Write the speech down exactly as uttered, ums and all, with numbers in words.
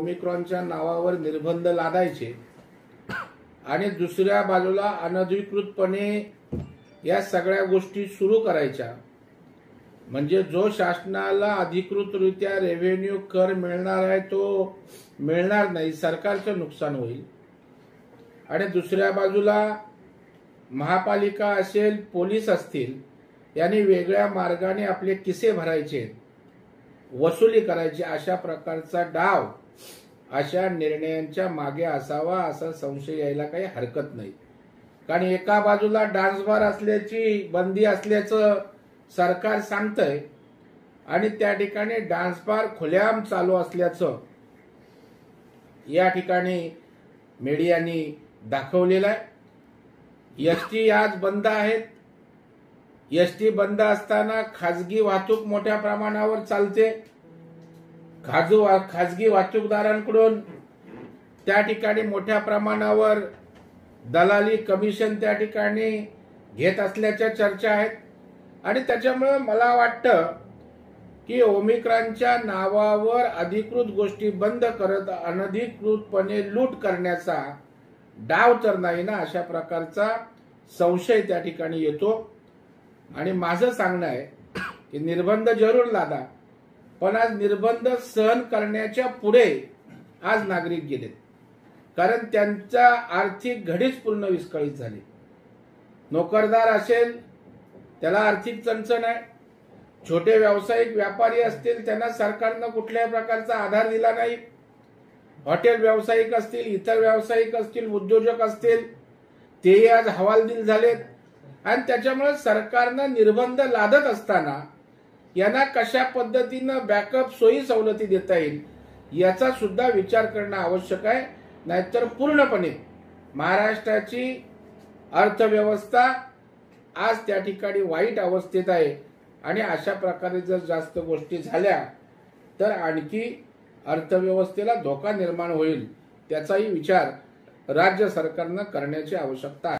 ओमिक्रॉनच्या नावावर निर्बंध लादायचे आणि दुसऱ्या बाजूला अनधिकृतपणे या सगळ्या गोष्टी सुरू करायच्या, म्हणजे जो शासनाला अधिकृतरित्या रेव्हेन्यू कर मिळणार आहे तो मिळणार नाही, सरकारचं नुकसान होईल। आणि दुसऱ्या बाजूला महापालिका असेल, पोलीस असतील, यांनी वेगळ्या मार्गाने आपले किसे भरायचे, वसुली करायची, अशा प्रकारचा डाव अशा निर्णयांच्या मागे असावा असा संशय यायला काही हरकत नाही। कारण एका बाजूला डान्स बार असल्याची बंदी असल्याचं सरकार सांगतंय आणि त्या ठिकाणी डान्स बार खुलेआम चालू असल्याचं या ठिकाणी मीडियानी दाखवलेलं आहे। एसटी आज बंद आहेत। एसटी बंद असताना खाजगी वाहतूक मोठ्या प्रमाणावर चालते। खाजू खाजगी वाहतूकदारांकडून त्या ठिकाणी मोठ्या प्रमाणावर दलाली कमिशन त्या ठिकाणी घेत असल्याच्या चर्चा आहेत आणि त्याच्यामुळे मला वाटतं की ओमिक्रॉनच्या नावावर अधिकृत गोष्टी बंद करत अनधिकृतपणे लूट करण्याचा डाव तर नाही ना, अशा प्रकारचा संशय त्या ठिकाणी येतो। आणि माझं सांगणं आहे की निर्बंध जरूर लादा, पण आज निर्बंध सहन करण्याच्या पुढे आज नागरिक गेलेत, कारण त्यांचा आर्थिक घडीच पूर्ण विस्कळीत झाली। नोकरदार असेल त्याला आर्थिक चणचण आहे, छोटे व्यावसायिक व्यापारी असतील त्यांना सरकारनं कुठल्याही प्रकारचा आधार दिला नाही, हॉटेल व्यावसायिक असतील, इतर व्यावसायिक असतील, उद्योजक असतील, तेही आज हवालदिल झालेत। आणि त्याच्यामुळे सरकारनं निर्बंध लादत असताना यांना कशा पद्धतीनं बॅकअप सोयी सवलती देता येईल याचा सुद्धा विचार करणं आवश्यक आहे, नाहीतर पूर्णपणे महाराष्ट्राची अर्थव्यवस्था आज त्या ठिकाणी वाईट अवस्थेत आहे आणि अशा प्रकारे जर जास्त गोष्टी झाल्या तर आणखी अर्थव्यवस्थेला धोका निर्माण होईल, त्याचाही विचार राज्य सरकारनं करण्याची आवश्यकता आहे।